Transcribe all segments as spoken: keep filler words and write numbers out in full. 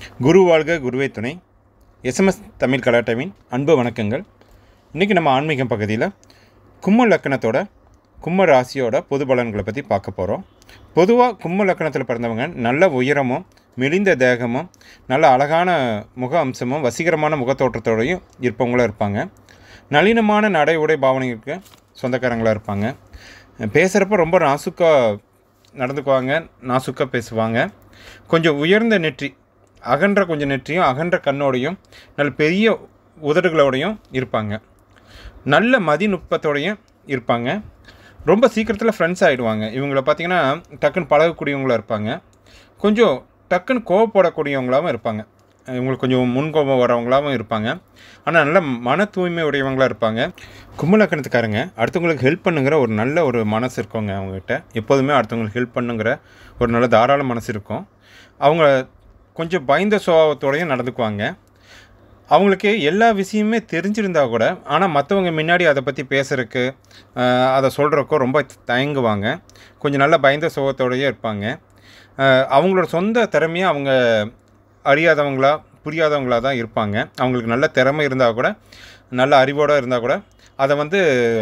குரு வாழ்க குருவே துணை. எஸ்எம்எஸ் தமிழ் கலாட்டாவின் அன்பு வணக்கங்கள். இன்றைக்கி நம்ம ஆன்மீகம் பகுதியில் கும்ப லக்கணத்தோட கும்ப ராசியோட பொது பலன்களை பற்றி பார்க்க போகிறோம். பொதுவாக கும்ப லக்கணத்தில் பிறந்தவங்க நல்ல உயரமும் மெலிந்த தேகமும் நல்ல அழகான முக அம்சமும் வசீகரமான முகத்தோற்றத்தோடையும் இருப்பவங்களாக இருப்பாங்க. நளினமான நடை உடை பாவனைகளுக்கு சொந்தக்காரங்களாக இருப்பாங்க. பேசுகிறப்ப ரொம்ப நாசுக்காக நடந்துக்குவாங்க, நாசுக்காக பேசுவாங்க. கொஞ்சம் உயர்ந்த நெற்றி, அகன்ற கொஞ்சம் நெற்றியும் அகன்ற கண்ணோடையும் நல்ல பெரிய உதடுகளோடையும் இருப்பாங்க. நல்ல மதிநுட்பத்தோடையும் இருப்பாங்க. ரொம்ப சீக்கிரத்தில் ஃப்ரெண்ட்ஸ் ஆகிடுவாங்க. இவங்களை பார்த்திங்கன்னா டக்குன்னு பழகக்கூடியவங்களாக இருப்பாங்க. கொஞ்சம் டக்குன்னு கோவப்படக்கூடியவங்களாகவும் இருப்பாங்க. இவங்களுக்கு கொஞ்சம் முன்கோபம் வரவங்களாகவும் இருப்பாங்க. ஆனால் நல்ல மன தூய்மை உடையவங்களாக இருப்பாங்க. கும்பலக்கணத்துக்காரங்க அடுத்தவங்களுக்கு ஹெல்ப் பண்ணுங்கிற ஒரு நல்ல ஒரு மனசு இருக்கவங்க. அவங்ககிட்ட எப்போதுமே அடுத்தவங்களுக்கு ஹெல்ப் பண்ணுங்கிற ஒரு நல்ல தாராள மனசு இருக்கும். அவங்க கொஞ்சம் பயந்த சுபாவத்தோடையும் நடந்துக்குவாங்க. அவங்களுக்கு எல்லா விஷயமே தெரிஞ்சிருந்தால் கூட ஆனால் மற்றவங்க முன்னாடி அதை பற்றி பேசுகிறதுக்கு அதை சொல்கிறக்கோ ரொம்ப தயங்குவாங்க. கொஞ்சம் நல்ல பயந்த சுபாவத்தோடையே இருப்பாங்க. அவங்களோட சொந்த திறமையை அவங்க அறியாதவங்களா புரியாதவங்களாக தான் இருப்பாங்க. அவங்களுக்கு நல்ல திறமை இருந்தால் கூட நல்ல அறிவோடு இருந்தால் கூட அதை வந்து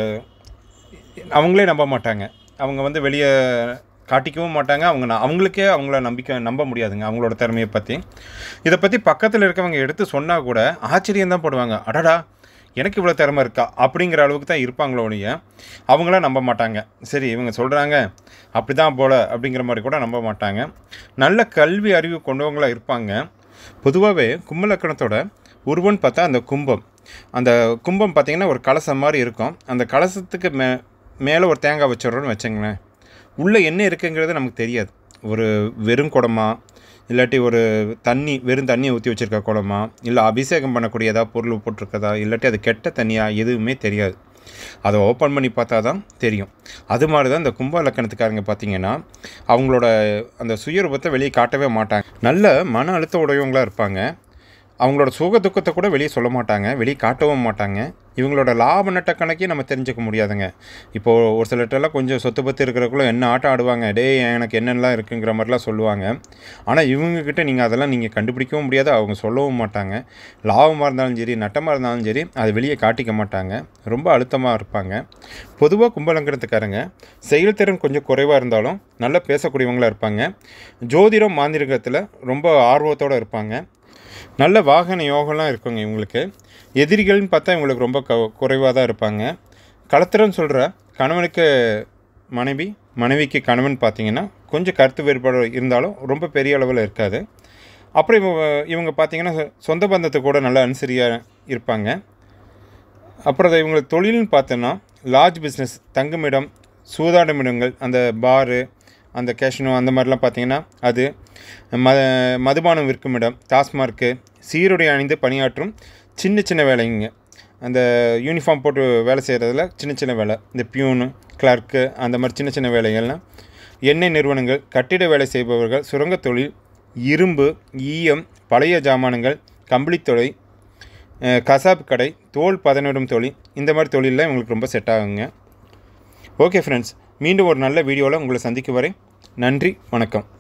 அவங்களே நம்ப மாட்டாங்க. அவங்க வந்து வெளியே காட்டிக்கவும் மாட்டாங்க. அவங்க அவங்களுக்கே அவங்கள நம்பிக்கை நம்ப முடியாதுங்க அவங்களோட திறமையை பற்றி. இதை பற்றி பக்கத்தில் இருக்கவங்க எடுத்து சொன்னால் கூட ஆச்சரியம்தான் போடுவாங்க. அடடா, எனக்கு இவ்வளோ திறமை இருக்கா அப்படிங்கிற அளவுக்கு தான் இருப்பாங்களோடைய அவங்களாம் நம்ப மாட்டாங்க. சரி, இவங்க சொல்கிறாங்க அப்படி தான் போல அப்படிங்கிற மாதிரி கூட நம்ப மாட்டாங்க. நல்ல கல்வி அறிவு கொண்டவங்களாக இருப்பாங்க. பொதுவாகவே கும்பலக்கணத்தோட உருவன்னு பார்த்தா அந்த கும்பம், அந்த கும்பம் பார்த்திங்கன்னா ஒரு கலசம் மாதிரி இருக்கும். அந்த கலசத்துக்கு மே மேலே ஒரு தேங்காய் வச்சிடறோன்னு வச்சுங்களேன். உள்ளே என்ன இருக்குங்கிறது நமக்கு தெரியாது. ஒரு வெறும் குடமா, இல்லாட்டி ஒரு தண்ணி வெறும் தண்ணியை ஊற்றி வச்சுருக்க குடமா, இல்லை அபிஷேகம் பண்ணக்கூடிய ஏதாவது பொருள் போட்டிருக்கதா, இல்லாட்டி அது கெட்ட தண்ணியாக எதுவுமே தெரியாது. அதை ஓப்பன் பண்ணி பார்த்தா தான் தெரியும். அது மாதிரி தான் இந்த கும்ப லக்கணத்துக்காரங்க பார்த்திங்கன்னா அவங்களோட அந்த சுயரூபத்தை வெளியே காட்டவே மாட்டாங்க. நல்ல மன அழுத்த உடையவங்களாக இருப்பாங்க. அவங்களோட சுக துக்கத்தை கூட வெளியே சொல்ல மாட்டாங்க, வெளியே காட்டவும் மாட்டாங்க. இவங்களோட லாப நட்ட கணக்கே நம்ம தெரிஞ்சுக்க முடியாதுங்க. இப்போது ஒரு சிலர்ட்டெல்லாம் கொஞ்சம் சொத்து பத்து இருக்கிறக்குள்ள என்ன ஆட்டம் ஆடுவாங்க, டே எனக்கு என்னெல்லாம் இருக்குங்கிற மாதிரிலாம் சொல்லுவாங்க. ஆனால் இவங்கக்கிட்ட நீங்கள் அதெல்லாம் நீங்கள் கண்டுபிடிக்கவும் முடியாது, அவங்க சொல்லவும் மாட்டாங்க. லாபமாக இருந்தாலும் சரி நட்டமாக இருந்தாலும் சரி அதை வெளியே காட்டிக்க மாட்டாங்க. ரொம்ப அழுத்தமாக இருப்பாங்க. பொதுவாக கும்பலக்கணத்துக்காரங்க செயல்திறன் கொஞ்சம் குறைவாக இருந்தாலும் நல்லா பேசக்கூடியவங்களாக இருப்பாங்க. ஜோதிடம் மாந்திரிகத்தில் ரொம்ப ஆர்வத்தோடு இருப்பாங்க. நல்ல வாகன யோகம்லாம் இருக்குங்க இவங்களுக்கு. எதிரிகள்னு பார்த்தா இவங்களுக்கு ரொம்ப க குறைவாக தான் இருப்பாங்க. களத்திரன்னு சொல்கிற கணவனுக்கு மனைவி, மனைவிக்கு கணவன் பார்த்திங்கன்னா கொஞ்சம் கருத்து வேறுபாடு இருந்தாலும் ரொம்ப பெரிய அளவில் இருக்காது. அப்புறம் இவங்க இவங்க பார்த்திங்கன்னா சொந்த பந்தத்தை கூட நல்லா அனுசரியாக இருப்பாங்க. அப்புறம் இவங்களுக்கு தொழில்னு பார்த்தோன்னா லார்ஜ் பிஸ்னஸ், தங்குமிடம், சூதாட்டமிடங்கள், அந்த பாரு, அந்த கேஷினோ அந்த மாதிரிலாம் பார்த்திங்கன்னா அது, ம மதுபானம் விற்கும் இடம், டாஸ்மார்க்கு, சீருடை அணிந்து பணியாற்றும் சின்ன சின்ன வேலைங்க. அந்த யூனிஃபார்ம் போட்டு வேலை செய்கிறதுல சின்ன சின்ன வேலை, இந்த பியூனு, கிளர்க்கு, அந்த மாதிரி சின்ன சின்ன வேலைகள்லாம். எண்ணெய் நிறுவனங்கள், கட்டிட வேலை செய்பவர்கள், சுரங்கத் தொழில், இரும்பு, ஈயம், பழைய ஜாமான்கள், கம்பளி தொழில், கசாப் கடை, தோல் பதனிடும் தொழில், இந்த மாதிரி தொழிலில் இவங்களுக்கு ரொம்ப செட் ஆகுங்க. ஓகே ஃப்ரெண்ட்ஸ், மீண்டும் ஒரு நல்ல வீடியோவில் உங்களை சந்திக்கும் வரை நன்றி, வணக்கம்.